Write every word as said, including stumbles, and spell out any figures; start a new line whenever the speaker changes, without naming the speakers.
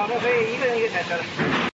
我们可以一个人一个台车的。